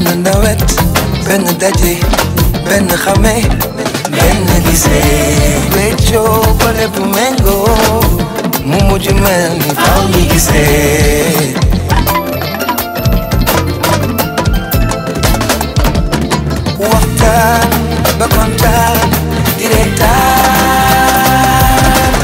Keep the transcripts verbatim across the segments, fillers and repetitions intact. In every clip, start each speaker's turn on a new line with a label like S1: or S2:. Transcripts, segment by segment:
S1: benn nawet benn daje benn xame benn gisee weccoo bale bu méngoo mu mujj mel ni faw ñi gisee waxtaan ba kontaan di reetaan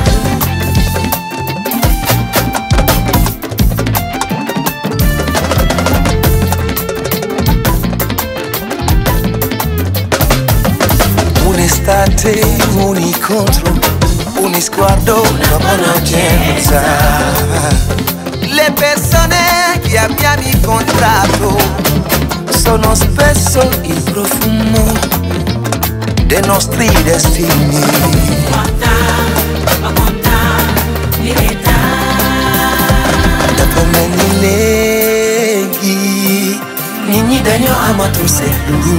S1: un'estate, un incontro, un sguardo, una conoscenza. Le persone che abbiamo incontrato sono spesso il profumo dei nostri destini. Dopo me ni leghi, nini daño amato seetlu.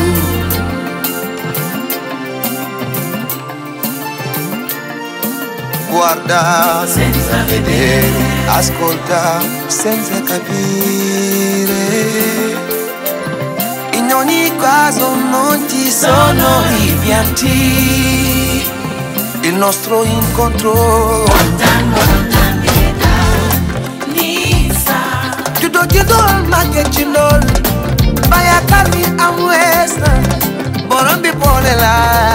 S1: Guarda senza vedere, ascolta senza capire. In ogni caso non ci sono rimpianti. Il nostro incontro Judo judo magge chindol baya kami amwesta borom bi bolé la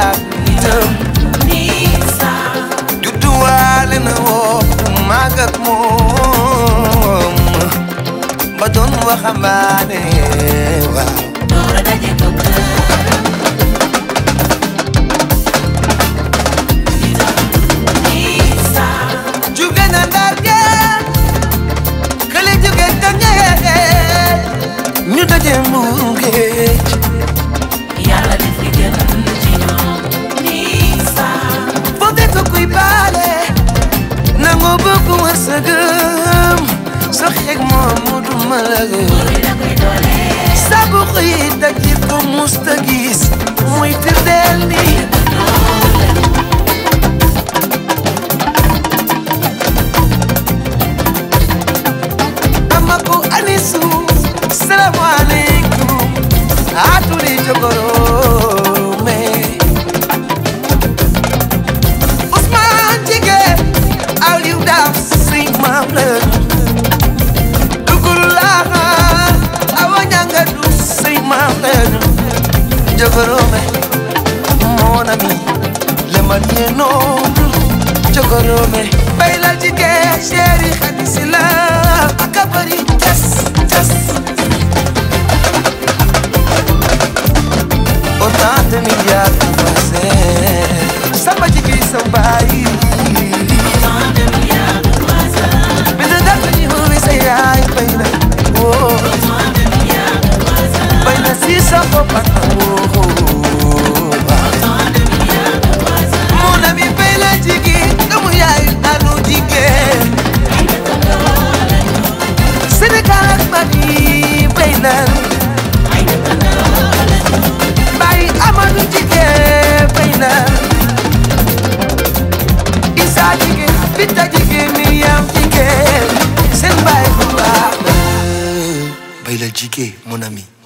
S1: nisa judo wale na wo magak mom ba don waxamane wa ñu daje mu géej yàlla def li gën ci ñoom Nisa foo def kuy baale nangoo bëgg wërsëgëm sa xeeg moom mu du malage sa bu xëy daje ko musta gis muy firndeel ni amako anisu Assalamu alaikum aturi jogorome Usman jige awliu daf sing mamle dugulaha awanyanga du sing mamle jogorome mon ami le malieno jogorome baila jige chéri khadisila akabari jas jas Autant de milliards de voisins Samba jigi somebody Autant de milliards de voisins Mais de date ni huwi say ay bayna Oh Autant de milliards de voisins Bayna si sa popana Oh Autant de milliards de voisins Mon ami bayna jigi Kamu yaay anu jige Sénégal ak Mali bayna Amadou jige bayna Isa jige Bita jige Miriam jige Sen bay bu baax bayla jige mon ami